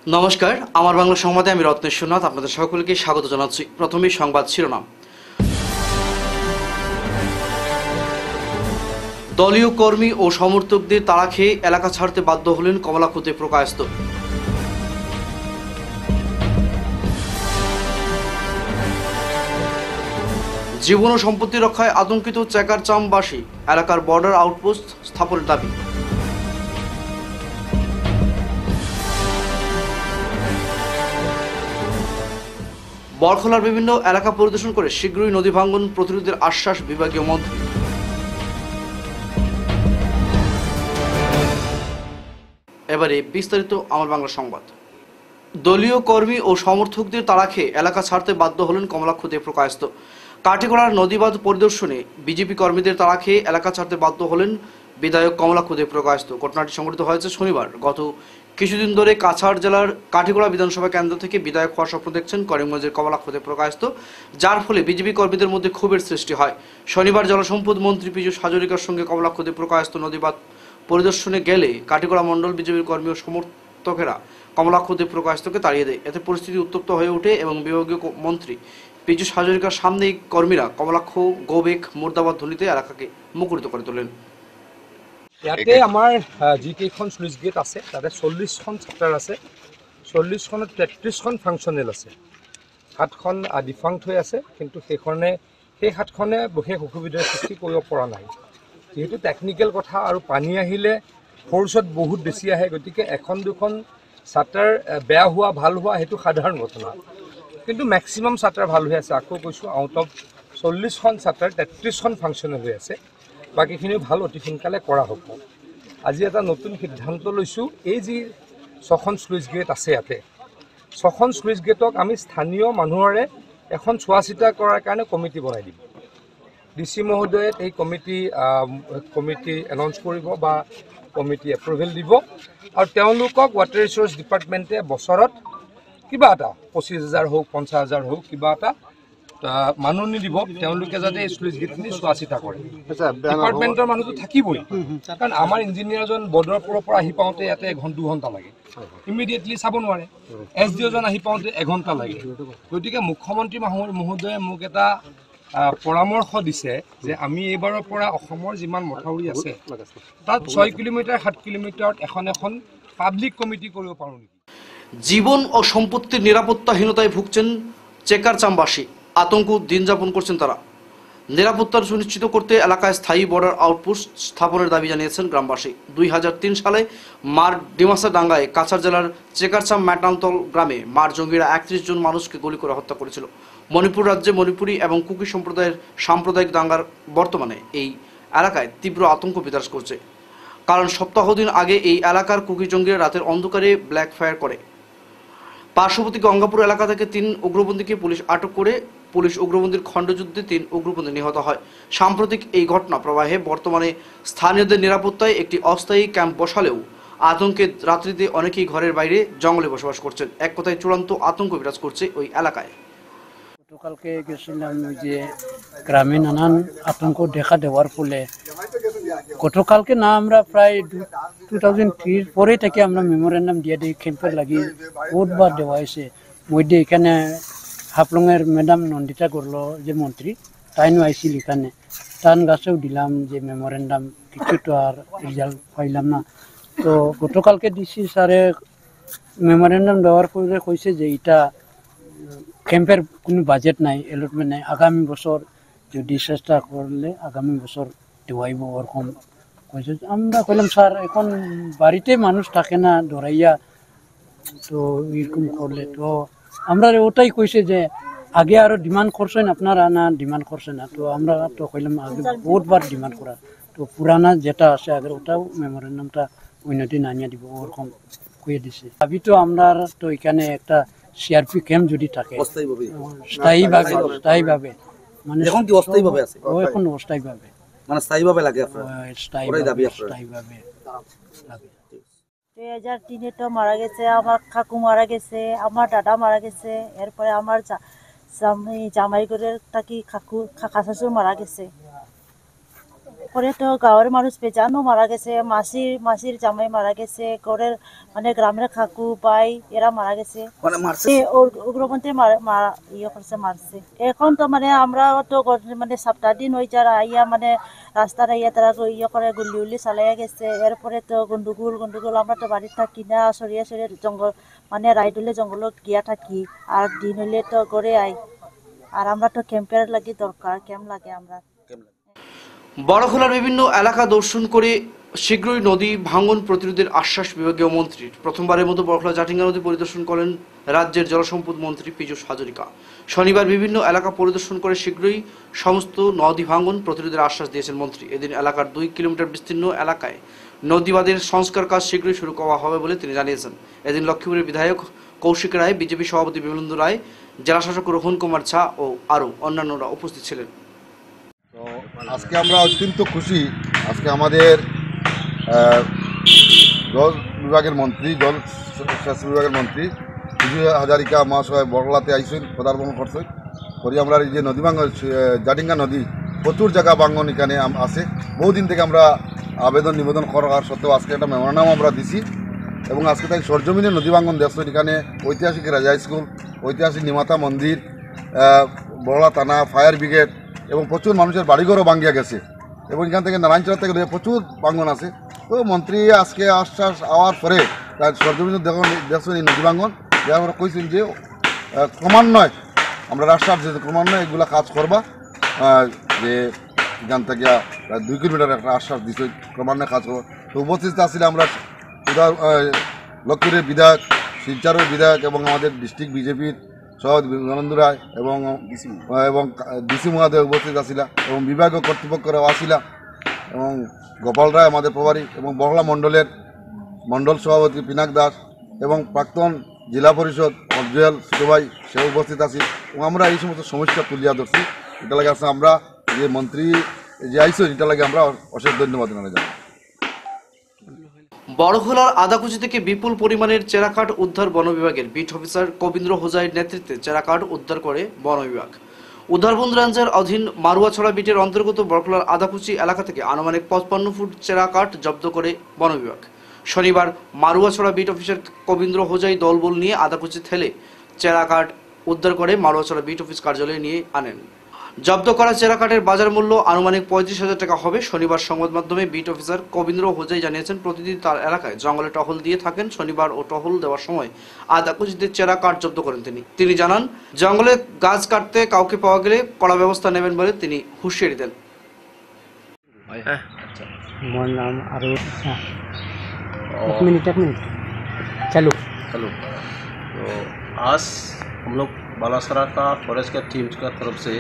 নমস্কার, আমার বাংলা সংবাদে আমি রত্নেশ্বরনাথ আপনাদের সকলকে স্বাগত জানাচ্ছি। প্রথমেই সংবাদ শিরোনাম। দলীয় কর্মী ও সমর্থকদের তাড়া খেয়ে এলাকা ছাড়তে বাধ্য হলেন কমলাক্ষতে প্রকাশিত। জীবন ও সম্পত্তি রক্ষায় আতঙ্কিত চেকারচামবাসী, এলাকার বর্ডার আউটপোস্ট স্থাপনের দাবি। বরখলার বিভিন্ন এলাকা পরিদর্শন করে শীঘ্রই নদী ভাঙ্গন প্রতিরোধের আশ্বাস বিভাগীয় মন্ত্রী। এবারে বিস্তারিত আমার বাংলা সংবাদ। দলীয় কর্মী ও সমর্থকদের তাড়া খেয়ে এলাকা ছাড়তে বাধ্য হলেন কমলাক্ষতে প্রকাশিত। কাটিগড়ার নদীবাঁধ পরিদর্শনে বিজেপি কর্মীদের তাড়া খেয়ে এলাকা ছাড়তে বাধ্য হলেন বিধায়ক কমলাক্ষতে প্রকাশিত। ঘটনাটি সংঘটিত হয়েছে শনিবার। গত কিছুদিন ধরে কাছাড় জেলার কাঠিগড়া বিধানসভা কেন্দ্র থেকে বিধায়ক হওয়ার স্বপ্ন দেখছেন করিমগঞ্জের কমলাক্ষতে প্রকাশিত, যার ফলে বিজেপি কর্মীদের মধ্যে ক্ষোভের সৃষ্টি হয়। শনিবার জলসম্পদ মন্ত্রী পীযূষ হাজরিকার সঙ্গে কমলাক্ষতে প্রকাশিত নদীবাঁধ পরিদর্শনে গেলে কাঠিগড়া মণ্ডল বিজেপির কর্মী ও সমর্থকেরা কমলাক্ষতে প্রকাশিতকে তাড়িয়ে দেয়। এতে পরিস্থিতি উত্তপ্ত হয়ে ওঠে এবং বিভাগীয় মন্ত্রী পীযূষ হাজরিকার সামনেই কর্মীরা কমলাক্ষ গোবেক মুর্দাবাদ ধ্বনিতে এলাকাকে মুখরিত করে তোলেন। ইয়াতে আমাৰ যিকেইখন স্লুইচ গেট আছে তাতে 40খন চেপ্টাৰ আছে। 40খনত 33খন ফাংচনেল আছে। 7খন ডিফাংক্ট হৈ আছে, কিন্তু সেই 7খনে বিশেষ অসুবিধাৰ সৃষ্টি কৰিব পৰা নাই। যিহেতু টেকনিকেল কথা আৰু পানী আহিলে ফ'ৰ্চত বহুত বেছি আহে, গতিকে এখন দুখন চাৰ্টাৰ বেয়া হোৱা ভাল হোৱা সেইটো সাধাৰণ ঘটনা, কিন্তু মেক্সিমাম চাৰ্টাৰ ভাল হৈ আছে। আকৌ কৈছোঁ, আউট অফ 40খন চাৰ্টাৰ 33খন ফাংচনেল হৈ আছে। বাকীখিনিও ভাল, অতি সোনকালে কৰা হ'ব। আজি এটা নতুন সিদ্ধান্ত লৈছোঁ, এই যি 6খন স্লুইচ গেট আছে ইয়াতে 6খন স্লুইচ গেটক আমি স্থানীয় মানুহৰে এখন চোৱা চিতা কৰাৰ কাৰণে কমিটি বনাই দিম। DC মহোদয়ে এই কমিটি এনাউন্স কৰিব বা কমিটি এপ্ৰুভেল দিব, আৰু তেওঁলোকক ৱাটাৰ ৰিচোৰ্চ ডিপাৰ্টমেণ্টে বছৰত কিবা এটা 25,000 হওক 50,000 হওক কিবা এটা মানুহ নিদিব, তেওঁলোকে যাতে এই স্লুইচ গেটখিনি চোৱা চিতা কৰে। ডিপাৰ্টমেণ্টৰ মানুহটো থাকিবই, কাৰণ আমাৰ ইঞ্জিনিয়াৰজন বৰ্ডাৰৰ পৰা আহি পাওঁতে ইয়াতে 1-2 ঘণ্টা লাগে, ইমিডিয়েটলি চাব নোৱাৰে। SDOজন আহি পাওঁতে 1 ঘণ্টা লাগে। গতিকে মুখ্যমন্ত্ৰী মহোদয়ে মোক এটা পৰামৰ্শ দিছে যে আমি এইবাৰৰ পৰা অসমৰ যিমান মথাউৰি আছে তাত 6 কিলোমিটাৰ 7 কিলোমিটাৰত এখন পাব্লিক কমিটি কৰিব পাৰোঁ নেকি। জীবন ও সম্পত্তির নিরাপত্তাহীনতায় ভুগছেন চেকারচামবাসী। আতঙ্ক দিন যাপন করছেন তারা। নিরাপত্তা সুনিশ্চিত করতে এলাকায় স্থায়ী বর্ডার আউটপোস্ট স্থাপনের দাবি জানিয়েছেন গ্রামবাসী। 2003 সালে মার ডিমাসা ডাঙ্গায় কাছাড় জেলার চেকারচাম ম্যাটান্তল গ্রামে মার জঙ্গিরা 31 জন মানুষকে গুলি করে হত্যা করেছিল। মণিপুর রাজ্যে মণিপুরী এবং কুকি সম্প্রদায়ের সাম্প্রদায়িক দাঙ্গার বর্তমানে এই এলাকায় তীব্র আতঙ্ক বিরাজ করছে, কারণ সপ্তাহদিন আগে এই এলাকার কুকি জঙ্গিরা রাতের অন্ধকারে ব্ল্যাক ফায়ার করে। পার্শ্ববর্তী গঙ্গাপুর এলাকা থেকে 3 উগ্রপন্থীকে পুলিশ আটক করে। পুলিশ উগ্রপন্থীর খণ্ডযুদ্ধে 3 উগ্রপন্থী নিহত হয়। সাম্প্রতিক এই ঘটনা প্রবাহে বর্তমানে স্থানীয়দের নিরাপত্তায় একটি অস্থায়ী ক্যাম্প বসালেও আতঙ্কে রাত্রিতে অনেকেই ঘরের বাইরে জঙ্গলে বসবাস করছেন। এক কথায় চূড়ান্ত আতঙ্ক বিরাজ করছে ওই এলাকায়। গতকালকে গেছিলাম যে গ্রামে নানান আতঙ্ক দেখা দেওয়ার ফলে গতকালকে না আমরা প্রায় 2003 পরে থেকে আমরা মেমোরেন্ডাম দিয়ে দিই, ক্যাম্পের লাগি বহুতবার দেওয়া হয়েছে। মধ্যে এখানে হাফলংয়ের ম্যাডাম নন্দিতা করলো যে মন্ত্রী, তাইনও আইছিল এখানে, তান গাছেও দিলাম যে মেমোরেন্ডাম, কিছু তো আর রেজাল্ট পাইলাম না। তো গতকালকে ডিসি স্যারে মেমোরেন্ডাম দেওয়ার পরে কইছে যে এটা ক্যাম্পের কোনো বাজেট নাই, অ্যালটমেন্ট নাই, আগামী বছর যদি চেষ্টা করলে আগামী বছর দেওয়াইব ওরকম কইছে। আমরা কইলাম স্যার এখন বাড়িতে মানুষ থাকে না ধরাইয়া, তো এরকম করলে তো আমরা ওটাই কইছে যে আগে আরো ডিমান্ড করছেন আপনারা, না ডিমান্ড করছেন না। তো আমরা তো কইলাম আগে বহুতবার ডিমান্ড করা, তো পুরানা যেটা আছে আগের ওটাও মেমোরেন্ডামটা উন্নতি নামিয়ে দিব ওরকম কইয়ে দিছে। ভাবি তো আমরা তো এখানে একটা CRP ক্যাম্প যদি থাকে স্থায়ীভাবে মানে এখন কি অস্থায়ীভাবে আছে? ও এখন অস্থায়ীভাবে মানে স্থায়ীভাবে লাগে আপনার? স্থায়ীভাবে লাগে। 2003 তো মারা গেছে, আমার কাকু মারা গেছে, আমার দাদা মারা গেছে, এরপরে আমার জামাই ঘরের থাকি কাকা শ্বশুর মারা গেছে। এরপরে তো গাঁয়ের মানুষ পেঁচানো মারা গেছে, মাসির জামাই মারা গেছে, ঘরের মানে গ্রামের কাকু পাই এরা মারা গেছে, উগ্রপন্থী ইয়ে করছে, মারছে। এখন তো মানে আমরা তো মানে সপ্তাহ দিন ওই যারা আইয়া মানে রাস্তার আইয়া তারা ইয়ে করে গুলি চালাইয়া গেছে। এরপরে তো গন্ডগোল আমরা তো বাড়িতে থাকি না, সরিয়ে জঙ্গল মানে রাইডলে জঙ্গলত গিয়া থাকি, আর দিন হইলে তো ঘরে আই। আর আমরা তো ক্যাম্পের লাগি দরকার, ক্যাম্প লাগে আমরা। বড়খোলার বিভিন্ন এলাকা দর্শন করে শীঘ্রই নদী ভাঙন প্রতিরোধের আশ্বাস বিভাগীয় মন্ত্রীর। প্রথমবারের মতো বড়খোলা জাটিঙ্গা নদী পরিদর্শন করেন রাজ্যের জলসম্পদ মন্ত্রী পীযূষ হাজরিকা। শনিবার বিভিন্ন এলাকা পরিদর্শন করে শীঘ্রই সমস্ত নদী ভাঙন প্রতিরোধের আশ্বাস দিয়েছেন মন্ত্রী। এদিন এলাকার 2 কিলোমিটার বিস্তীর্ণ এলাকায় নদী বাঁধের সংস্কার কাজ শীঘ্রই শুরু করা হবে বলে তিনি জানিয়েছেন। এদিন লক্ষ্মীপুরের বিধায়ক কৌশিক রায়, বিজেপি সভাপতি বিমলেন্দু রায়, জেলাশাসক রোহন কুমার ঝা ও আরও অন্যান্যরা উপস্থিত ছিলেন। তো আজকে আমরা অত্যন্ত খুশি। আজকে আমাদের জল বিভাগের মন্ত্রী, জল সেচ বিভাগের মন্ত্রী পীযূষ হাজারিকা মহাশয় বড়লাতে আইসেন, পদার্পণ করছেন করি। আমরা এই যে নদী ভাঙন, জাটিঙ্গা নদী প্রচুর জায়গা ভাঙন এখানে আছে। বহুদিন থেকে আমরা আবেদন নিবেদন করার সত্ত্বেও আজকে একটা মেমোরান্ডাম আমরা দিছি এবং আজকে তাই সরজমিনে নদী ভাঙন দেখছেন। এখানে ঐতিহাসিক রাজা স্কুল, ঐতিহাসিক নিমাতা মন্দির, বড়লা থানা, ফায়ার ব্রিগেড এবং প্রচুর মানুষের বাড়িঘরও ভাঙ্গিয়া গেছে এবং এখান থেকে নারায়ণচড়া থেকে প্রচুর ভাঙন আছে। তো মন্ত্রী আজকে আশ্বাস হওয়ার পরে তার সরজমিনে দেখছেন এই নদী ভাঙন, যে আমরা কইছেন যে ক্রমান্বয়ে আমরা আশ্বাস যে ক্রমান্বয়ে এগুলো কাজ করবা, যে এখান থেকে প্রায় 2 কিলোমিটার একটা আশ্বাস দিচ্ছে ক্রমান্বয়ে কাজ করবো। তো উপস্থিত আসলে আমরা লক্ষ্মীপুরের বিধায়ক, শিলচরের বিধায়ক এবং আমাদের ডিস্ট্রিক্ট বিজেপির সভাপতি বিমলেন্দু রায় এবং ডিসি মহোদয় উপস্থিত আসিলা এবং বিভাগীয় কর্তৃপক্ষরাও আসিলা এবং গোপাল রায় আমাদের প্রভারী এবং বড়লা মণ্ডল সভাপতি পিনাক দাস এবং প্রাক্তন জেলা পরিষদ অজয়েল সুভাই সেও উপস্থিত আছি এবং আমরা এই সমস্ত সমস্যা তুলিয়া ধরছি। এটা লাগে আসলে আমরা যে মন্ত্রী যে আইসো, এটা লাগে আমরা অশেষ ধন্যবাদ জানাই। বড়খোলার আদাকুচি থেকে বিপুল পরিমাণের চেরাকাঠ উদ্ধার বন বিভাগের বিট অফিসার কবীন্দ্র হোজাইয়ের নেতৃত্বে চেরাকাঠ উদ্ধার করে বন বিভাগ। উদ্ধারবন রেঞ্জের অধীন মারুয়াছড়া বিটের অন্তর্গত বড়খোলার আদাকুচি এলাকা থেকে আনুমানিক 55 ফুট চেরাকাঠ জব্দ করে বন বিভাগ। শনিবার মারুয়াছড়া বিট অফিসার কবীন্দ্র হোজাই দলবল নিয়ে আদাকুচি থেলে চেরাকাঠ উদ্ধার করে মারুয়াছড়া বিট অফিস কার্যালয়ে নিয়ে আনেন। জব্দ করা চেরাকাঠের বাজার মূল্য আনুমানিক 35,000 টাকা হবে। শনিবার সংবাদ মাধ্যমে বিট অফিসার কবীন্দ্র হোজাই জানিয়েছেন, প্রতিদিন তার এলাকায় জঙ্গলে টহল দিয়ে থাকেন। শনিবার ও টহল দেওয়ার সময় আদাকুচিতে চেরাকাঠ জব্দ করেন তিনি জানান, জঙ্গলে গাছ কাটতে কাউকে পাওয়া গেলে কড়া ব্যবস্থা নেবেন বলে তিনি হুঁশিয়ারি দেন। मोर नाम आरो एक मिनट चलो। तो आज हम लोग बालासरा का फॉरेस्ट का टीम का तरफ से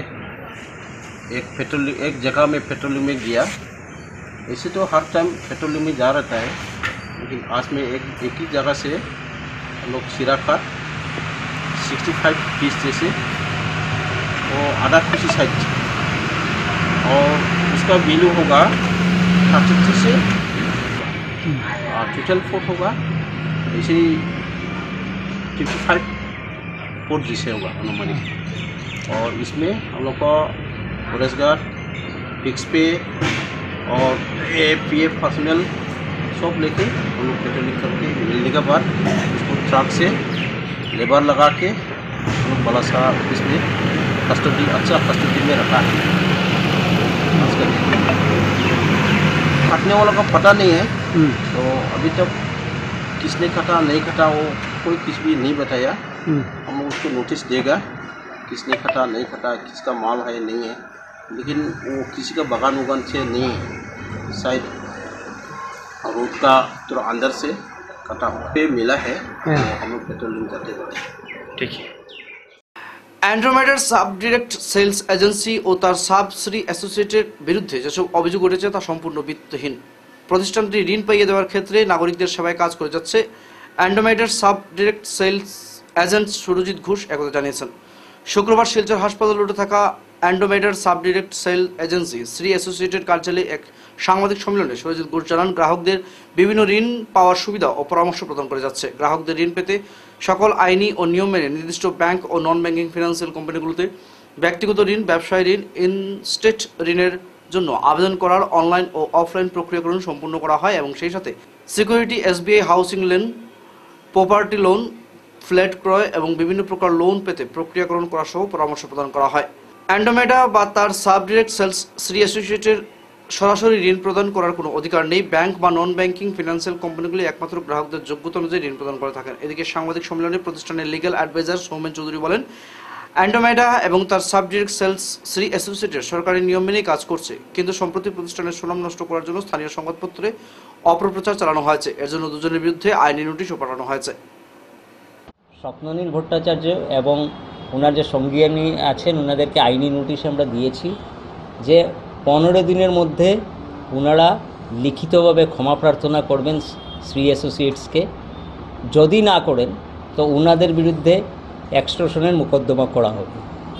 एक जगह में पेट्रोलिंग में गया। ऐसे तो हर टाइम पेट्रोलिंग में जा रहता है, लेकिन आज में एक ही जगह से हम लोग सिराकाठ 65 पीस जैसे वो आधा कुछ साइज और उसका वैल्यू होगा 32 से टोटल फुट होगा ऐसे 55 फुट जैसे होगा अनुमानित। और इसमें हम लोग का फॉरेस्ट गार्ड, फिक्स पे और APF पर्सनल सब लेके हम लोग पेट्रोलिंग करके मिलने के बाद उसको ट्रक से लेबर लगा के हम लोग बालासरा ऑफिस में कस्टडी में रखा है। काटने वाला का पता नहीं है, तो अभी तक किसने काटा नहीं काटा वो कोई कुछ भी नहीं बताया। हम लोग उसको नोटिस देगा किसने काटा नहीं काटा, किसका माल है नहीं है, लेकिन वो किसी का बगान उगान से नहीं है, शायद रोड का थोड़ा अंदर से काटा हुआ पे मिला है। तो हम लोग पेट्रोलिंग करते हैं। ঠিক আছে। অ্যান্ড্রোমেডার সাব ডিরেক্ট সেলস এজেন্সি ও তার সাবসিডি অ্যাসোসিয়েটের বিরুদ্ধে যেসব অভিযোগ উঠেছে তা সম্পূর্ণ ভিত্তিহীন। প্রতিষ্ঠানটি ঋণ পাইয়ে দেওয়ার ক্ষেত্রে নাগরিকদের সেবায় কাজ করে যাচ্ছে। অ্যান্ড্রোমেডার sub direct sales agent Surajit Ghosh একথা জানিয়েছেন। শুক্রবার শিলচর হাসপাতাল রোডে থাকা অ্যান্ড্রোমেডার sub direct sale agency Shri অ্যাসোসিয়েটের কার্যালয়ে এক সাংবাদিক সম্মেলনে সুরজিৎ ঘোষ জানান, গ্রাহকদের বিভিন্ন ঋণ পাওয়ার সুবিধা ও পরামর্শ প্রদান করে যাচ্ছে। গ্রাহকদের ঋণ পেতে সকল আইনি ও নিয়ম মেনে নির্দিষ্ট ব্যাংক ও নন ব্যাংকিং ফিনান্সিয়াল কোম্পানিগুলোতে ব্যক্তিগত ঋণ, ব্যবসায় ঋণ, ইনস্টেট ঋণের জন্য আবেদন করার অনলাইন ও অফলাইন প্রক্রিয়াকরণ সম্পূর্ণ করা হয় এবং সেই সাথে security, SBI housing loan, property loan, flat ক্রয় এবং বিভিন্ন প্রকার লোন পেতে প্রক্রিয়াকরণ করা সহ পরামর্শ প্রদান করা হয়। অ্যান্ডোমেডা বা তার সাব ডিরেক্ট সেলস শ্রী অ্যাসোসিয়েটের সরাসরি ঋণ প্রদান করার কোনো অধিকার নেই। ব্যাংক বা নন ব্যাংকিং ফিনান্সিয়াল কোম্পানিগুলি একমাত্র গ্রাহকদের যোগ্যতা অনুযায়ী ঋণ প্রদান করে থাকেন। এদিকে সাংবাদিক সম্মেলনে প্রতিষ্ঠানের লিগ্যাল অ্যাডভাইজার সৌমেন চৌধুরী বলেন, অ্যান্ডোমেডা এবং তার সাব ডিরেক্ট সেলস শ্রী অ্যাসোসিয়েটের সরকারি নিয়ম মেনেই কাজ করছে, কিন্তু সম্প্রতি প্রতিষ্ঠানের সুনাম নষ্ট করার জন্য স্থানীয় সংবাদপত্রে অপপ্রচার চালানো হয়েছে। এর জন্য দুজনের বিরুদ্ধে আইনি নোটিশও পাঠানো হয়েছে। স্বপ্ননীল ভট্টাচার্য এবং ওনার যে সঙ্গিনী আছেন ওনাদেরকে আইনি নোটিশ আমরা দিয়েছি যে 15 দিনের মধ্যে ওনারা লিখিতভাবে ক্ষমা প্রার্থনা করবেন শ্রী অ্যাসোসিয়েটসকে। যদি না করেন তো ওনাদের বিরুদ্ধে এক্সটর্শনের মোকদ্দমা করা হবে।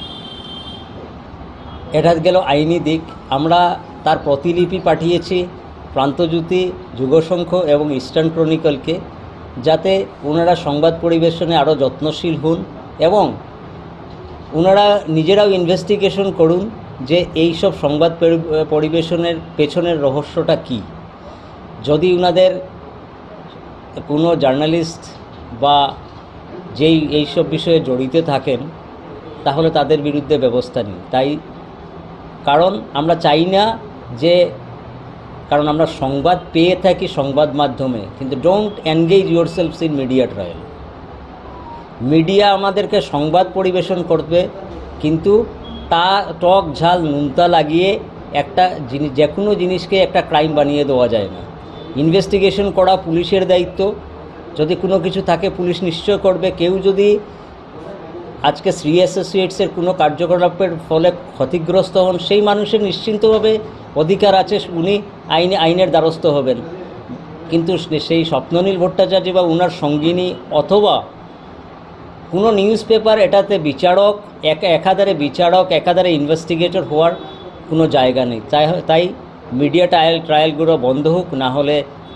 এটা গেল আইনি দিক। আমরা তার প্রতিলিপি পাঠিয়েছি প্রান্তজ্যোতি, যুগশঙ্খ এবং ইস্টার্ন ক্রনিকলকে, যাতে ওনারা সংবাদ পরিবেশনে আরও যত্নশীল হন এবং ওনারা নিজেরাও ইনভেস্টিগেশন করুন যে এই সব সংবাদ পরিবেশনের পেছনের রহস্যটা কী। যদি ওনাদের কোনো জার্নালিস্ট বা যেই এইসব বিষয়ে জড়িত থাকেন তাহলে তাদের বিরুদ্ধে ব্যবস্থা নিন। তাই কারণ আমরা চাই না যে, কারণ আমরা সংবাদ পেয়ে থাকি সংবাদ মাধ্যমে, কিন্তু don't engage yourselves in media trial. Media আমাদেরকে সংবাদ পরিবেশন করবে, কিন্তু তা টক ঝাল নুনতা লাগিয়ে একটা জিনিস, যে কোনো জিনিসকে একটা ক্রাইম বানিয়ে দেওয়া যায় না। ইনভেস্টিগেশন করা পুলিশের দায়িত্ব। যদি কোনো কিছু থাকে পুলিশ নিশ্চয় করবে। কেউ যদি আজকে শ্রী অ্যাসোসিয়েটসের কোনো কার্যকলাপের ফলে ক্ষতিগ্রস্ত হন, সেই মানুষের নিশ্চিন্তভাবে অধিকার আছে, উনি আইনের দ্বারস্থ হবেন। কিন্তু সেই স্বপ্ননীল ভট্টাচার্য বা ওনার সঙ্গিনী অথবা কোনো নিউজ পেপার এটাতে বিচারক, একাধারে বিচারক, একাধারে ইনভেস্টিগেটর হওয়ার কোনো জায়গা নেই। তাই মিডিয়া ট্রায়ালগুলো বন্ধ হোক, না হলে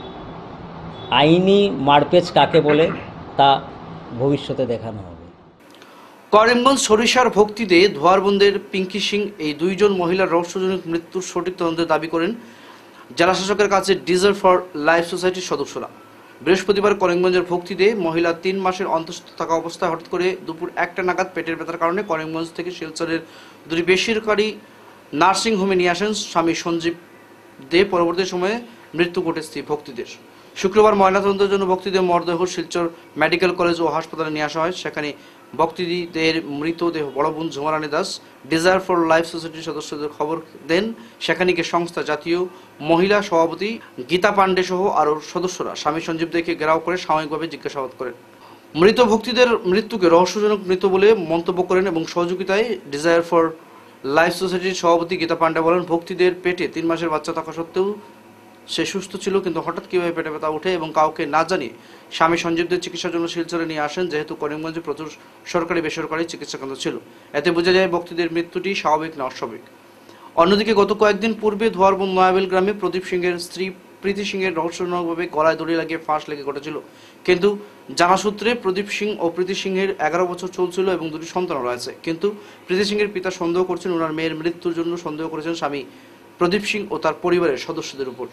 আইনি মারপেচ কাকে বলে তা ভবিষ্যতে দেখানো হবে। করিমগঞ্জ সরিষার ভক্তিতে ধোয়ারবন্দের পিঙ্কি সিং এই দুইজন মহিলার রহস্যজনক মৃত্যুর সঠিক তদন্তের দাবি করেন জেলাশাসকের কাছে ডিজার্ভ ফর লাইফ সোসাইটির সদস্যরা। বৃহস্পতিবার করিমগঞ্জের ভক্তিতে মহিলা 3 মাসের অন্তঃস্থ থাকা অবস্থায় হঠাৎ করে দুপুর 1টা নাগাদ পেটের ব্যথার কারণে করিমগঞ্জ থেকে শিলচরের দুটি বেসরকারি নার্সিং হোমে নিয়ে আসেন স্বামী সঞ্জীব দে। পরবর্তী সময়ে মৃত্যু ঘটে স্ত্রী ভক্তিদের। শুক্রবার ময়নাতদন্তের জন্য ভক্তিদের মরদেহ শিলচর মেডিকেল কলেজ ও হাসপাতালে নিয়ে আসা হয়। সেখানে ভক্তিদের মৃতদেহ বড় বোন Jhumarani Das desire for life সোসাইটির সদস্যদের খবর দেন। সেখানে গিয়ে সংস্থা জাতীয় মহিলা সভাপতি গীতা পান্ডে সহ আরও সদস্যরা স্বামী সঞ্জীব দেকে ঘেরাও করে সাময়িকভাবে জিজ্ঞাসাবাদ করেন। মৃত ভক্তিদের মৃত্যুকে রহস্যজনক মৃত্যু বলে মন্তব্য করেন এবং সহযোগিতায় ডিজায়ার ফর লাইফ সোসাইটির সভাপতি গীতা পান্ডে বলেন, ভক্তিদের পেটে 3 মাসের বাচ্চা থাকা সত্ত্বেও সে সুস্থ ছিল, কিন্তু হঠাৎ কীভাবে পেটে ব্যথা ওঠে এবং কাউকে না জানিয়ে স্বামী সঞ্জীবদের চিকিৎসার জন্য শিলচরে নিয়ে আসেন, যেহেতু করিমগঞ্জে প্রচুর সরকারি বেসরকারি চিকিৎসা কেন্দ্র ছিল। এতে বোঝা যায় ভক্তিদের মৃত্যুটি স্বাভাবিক না অস্বাভাবিক। অন্যদিকে গত কয়েকদিন পূর্বে ধোয়ারবন নয়াবেল গ্রামে প্রদীপ সিংহের স্ত্রী প্রীতি সিংহের রহস্যজনকভাবে গলায় দড়ি লাগিয়ে ফাঁস লেগে ঘটেছিল। কিন্তু জানা সূত্রে প্রদীপ সিং ও প্রীতি সিংহের 11 বছর চলছিল এবং 2টি সন্তান রয়েছে। কিন্তু প্রীতি সিংহের পিতা সন্দেহ করছেন ওনার মেয়ের মৃত্যুর জন্য সন্দেহ করেছেন স্বামী প্রদীপ সিং ও তার পরিবারের সদস্যদের উপর।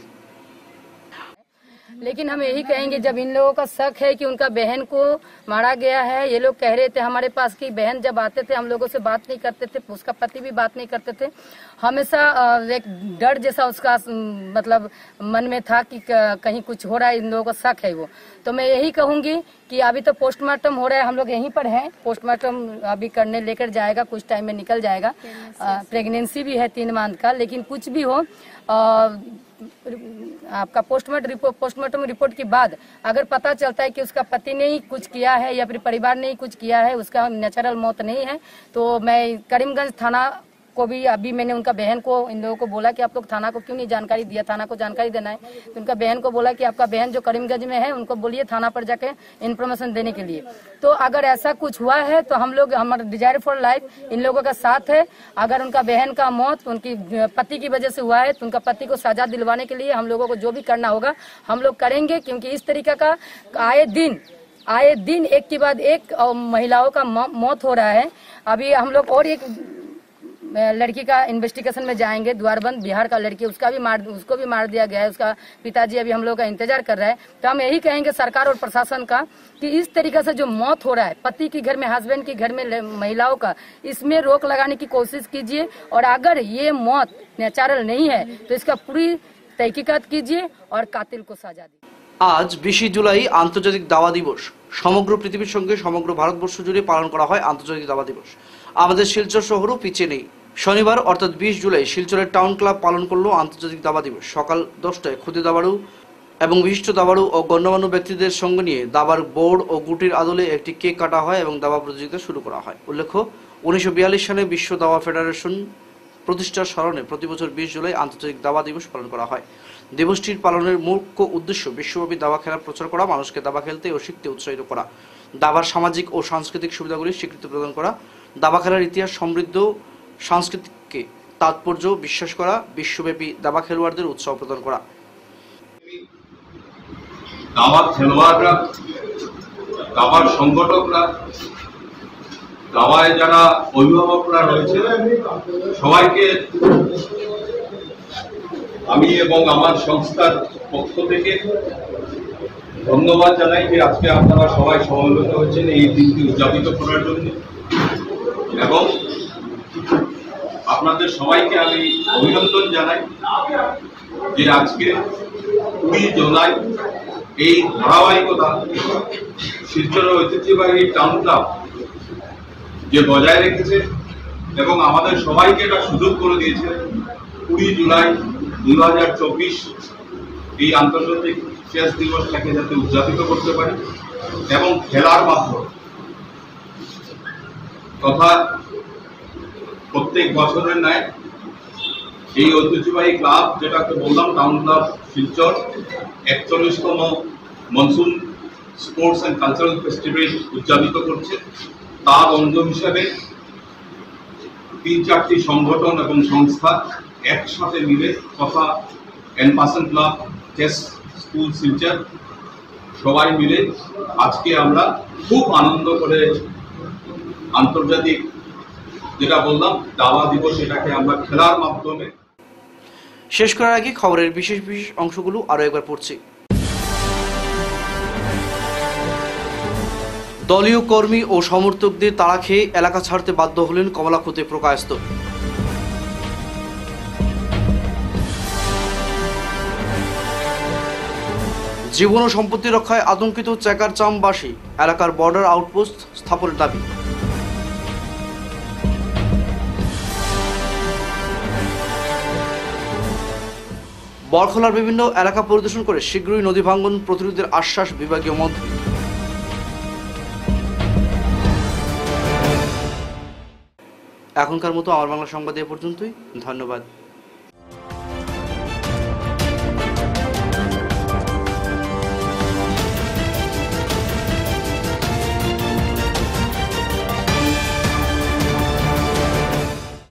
लेकिन हम यही कहेंगे, जब इन लोगों का शक है कि उनका बहन को मारा गया है, ये लोग कह रहे थे हमारे पास कि बहन जब आते थे हम लोगों से बात नहीं करते थे, उसका पति भी बात नहीं करते थे, हमेशा एक डर जैसा उसका मतलब मन में था कि कहीं कुछ हो रहा है, इन लोगों का शक है वो। तो मैं यही कहूंगी कि अभी तो पोस्टमार्टम हो रहा है, हम लोग यहीं पर हैं, पोस्टमार्टम अभी करने लेकर जाएगा, कुछ टाइम में निकल जाएगा। प्रेगनेंसी भी है 3 मंथ का, लेकिन कुछ भी हो आपका पोस्टमार्टम रिपोर्ट के बाद अगर पता चलता है कि उसका पति ने ही कुछ किया है या फिर परिवार ने ही कुछ किया है, उसका नेचुरल मौत नहीं है, तो मैं करीमगंज थाना को भी, अभी मैंने उनका बहन को, इन लोगों को बोला कि आप लोग थाना को क्यों नहीं जानकारी दिया, थाना को जानकारी देना है। तो उनका बहन को बोला कि आपका बहन जो करीमगंज में है उनको बोलिए थाना पर जाके इन्फॉर्मेशन देने के लिए। तो अगर ऐसा कुछ हुआ है तो हम लोग, हमारा डिजायर फॉर लाइफ इन लोगों का साथ है। अगर उनका बहन का मौत उनकी पति की वजह से हुआ है तो उनका पति को सजा दिलवाने के लिए हम लोगों को जो भी करना होगा हम लोग करेंगे, क्योंकि इस तरीके का आए दिन एक के बाद एक महिलाओं का मौत हो रहा है। अभी हम लोग और एक लड़की का इन्वेस्टिगेशन में जाएंगे। द्वारबंद बिहार का लड़की, उसको भी मार दिया गया है। उसका पिताजी अभी हम लोग का इंतजार कर रहा है। तो हम यही कहेंगे सरकार और प्रशासन का कि इस तरीके से जो मौत हो रहा है पति के घर में, हस्बैंड के घर में महिलाओं का, इसमें रोक लगाने की कोशिश कीजिए। और अगर ये मौत नेचुरल नहीं है तो इसका पूरी तहकीकात कीजिए और कातिल को सजा दीजिए। আজ 20 জুলাই আন্তর্জাতিক দাবা দিবস। সমগ্র পৃথিবীর সঙ্গে সমগ্র ভারতবর্ষ জুড়ে পালন করা হয় আন্তর্জাতিক দাবা দিবস। আমাদের শিলচর শহরও পিছিয়ে নেই। শনিবার অর্থাৎ 20 জুলাই শিলচরের টাউন ক্লাব পালন করলো আন্তর্জাতিক দাবা দিবস। সকাল 10টায় ক্ষুদে দাবাড়ু এবং বিশিষ্ট দাবাড়ু ও গণ্যমান্য ব্যক্তিদের সঙ্গে নিয়ে দাবার বোর্ড ও গুটির আদলে একটি কেক কাটা হয় এবং দাবা প্রতিযোগিতা শুরু করা হয়। উল্লেখ্য 1942 সালে বিশ্ব দাবা ফেডারেশন প্রতিষ্ঠার স্মরণে প্রতি বছর 20 জুলাই আন্তর্জাতিক দাবা দিবস পালন করা হয়। দিবসটির পালনের মুখ্য উদ্দেশ্য বিশ্বব্যাপী দাবা খেলা প্রচার করা, মানুষকে দাবা খেলতে ও শিখতে উৎসাহিত করা, দাবার সামাজিক ও সাংস্কৃতিক সুবিধাগুলির স্বীকৃতি প্রদান করা, দাবা খেলার ইতিহাস, সমৃদ্ধ সংস্কৃতিকে তাৎপর্য বিশ্বাস করা, বিশ্বব্যাপী দাবা খেলোয়াড়দের উৎসাহ প্রদান করা। দাবা খেলোয়াড়রা, দাবার সংগঠকরা, দাবায় যারা অভিভাবকরা রয়েছে সবাইকে আমি এবং আমার সংস্থার পক্ষ থেকে ধন্যবাদ জানাই যে আজকে আপনারা সবাই সমবেত হয়েছেন এই দিনটি উদযাপিত করার জন্য। এবং আপনাদের সবাইকে আমি অভিনন্দন জানাই যে আজকে 20 জুলাই এই ধারাবাহিকতা শিলচরের ঐতিহ্যবাহী টাউন ক্লাব যে বজায় রেখেছে এবং আমাদের সবাইকে এটা সুযোগ করে দিয়েছে 20 জুলাই 2024 এই আন্তর্জাতিক চেস দিবসটাকে যাতে উদযাপিত করতে পারি এবং খেলার মাধ্যমে তথা প্রত্যেক বছরের ন্যায় এই ঐতিহ্যবাহী ক্লাব, যেটাকে বললাম টাউন ক্লাব শিলচর, 41তম monsoon sports and cultural festival উদযাপিত করছে। তার অঙ্গ হিসেবে 3-4টি সংগঠন এবং সংস্থা একসাথে মিলে তথা এনপাসন ক্লাব, চেস স্কুল শিলচর সবাই মিলে আজকে আমরা খুব আনন্দ করে আন্তর্জাতিক যেটা বললাম দাবা দিবস, এটাকে আমরা খেলার মাধ্যমে শেষ করার আগে খবরের বিশেষ অংশগুলো আরো একবার পড়ছি। দলীয় কর্মী ও সমর্থকদের তাড়া খেয়ে এলাকা ছাড়তে বাধ্য হলেন কমলাক্ষতে প্রকাশত। জীবন ও সম্পত্তি রক্ষায় আতঙ্কিত চেকারচামবাসী, এলাকার বর্ডার আউটপোস্ট স্থাপনের দাবি। বরখলার বিভিন্ন এলাকা পরিদর্শন করে শীঘ্রই নদী ভাঙ্গন প্রতিরোধের আশ্বাস বিভাগীয় মন্ত্রী। এখনকার মতো আমার বাংলা সংবাদ এ পর্যন্তই। ধন্যবাদ।